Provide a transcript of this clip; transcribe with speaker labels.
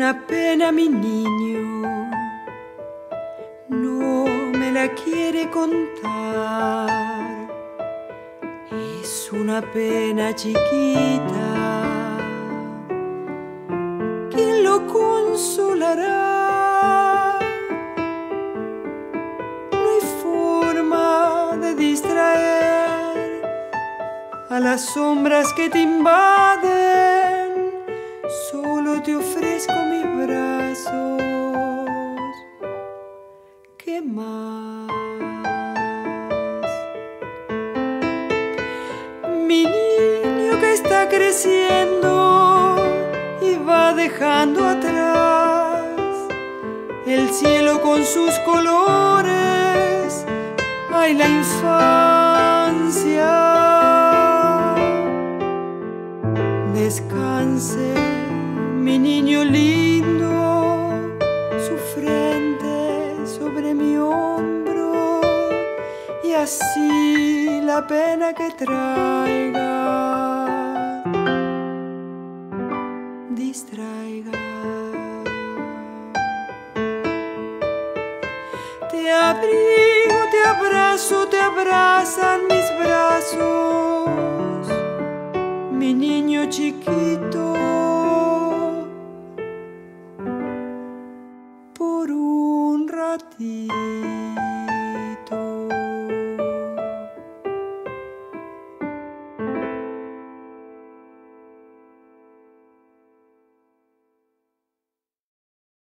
Speaker 1: una pena mi niño, no me la quiere contar. Es una pena chiquita, ¿quién lo consolará? No hay forma de distraer a las sombras que te invaden. Solo te ofrezco mis brazos. ¿Qué más? Mi niño que está creciendo y va dejando atrás el cielo con sus colores. ¡Ay, la infancia! Descanse, mi niño lindo, su frente sobre mi hombro, y así la pena que traiga distraiga. Te abrigo, te abrazo, te abrazan mis brazos, mi niño chiquito, por un ratito.